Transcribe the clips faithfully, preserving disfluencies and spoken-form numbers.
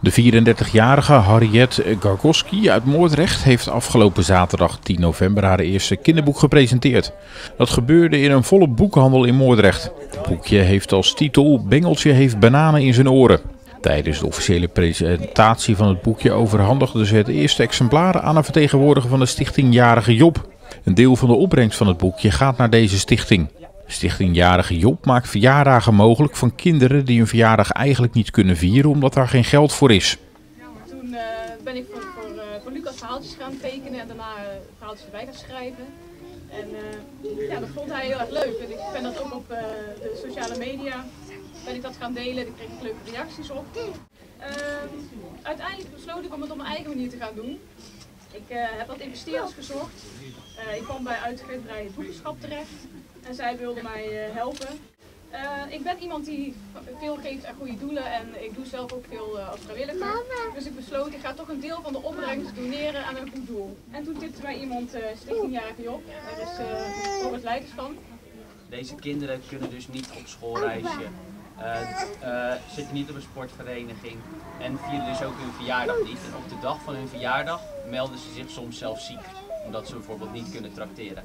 De vierendertigjarige Harriet Gargoski uit Moordrecht heeft afgelopen zaterdag tien november haar eerste kinderboek gepresenteerd. Dat gebeurde in een volle boekhandel in Moordrecht. Het boekje heeft als titel Bengeltje heeft bananen in zijn oren. Tijdens de officiële presentatie van het boekje overhandigde ze het eerste exemplaar aan een vertegenwoordiger van de stichting Jarige Job. Een deel van de opbrengst van het boekje gaat naar deze stichting. Stichting Jarige Job maakt verjaardagen mogelijk van kinderen die hun verjaardag eigenlijk niet kunnen vieren omdat daar geen geld voor is. Toen uh, ben ik voor, voor, uh, voor Lucas verhaaltjes gaan tekenen en daarna uh, verhaaltjes erbij gaan schrijven. En uh, ja, dat vond hij heel erg leuk. En ik ben dat ook op uh, de sociale media ben ik dat gaan delen. Daar kreeg ik leuke reacties op. Uh, uiteindelijk besloot ik om het op mijn eigen manier te gaan doen. Ik uh, heb wat investeerders gezocht. Uh, ik kwam bij uitgeverij Het Boekenschap terecht en zij wilden mij uh, helpen. Uh, ik ben iemand die veel geeft aan goede doelen en ik doe zelf ook veel uh, als vrijwilliger. Dus ik besloot, ik ga toch een deel van de opbrengst doneren aan een goed doel. En toen tipte mij iemand uh, Stichting Jarige Job, daar is uh, Robert Leijkers van. Deze kinderen kunnen dus niet op schoolreisje, uh, uh, zitten niet op een sportvereniging en vieren dus ook hun verjaardag niet. En op de dag van hun verjaardag melden ze zich soms zelf ziek, omdat ze bijvoorbeeld niet kunnen trakteren.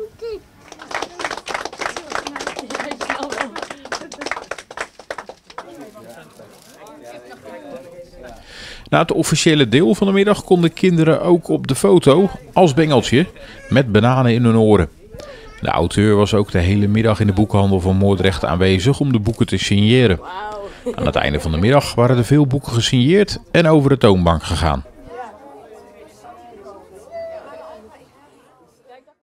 Na het officiële deel van de middag konden kinderen ook op de foto als Bengeltje met bananen in hun oren. De auteur was ook de hele middag in de boekhandel van Moordrecht aanwezig om de boeken te signeren. Aan het einde van de middag waren er veel boeken gesigneerd en over de toonbank gegaan.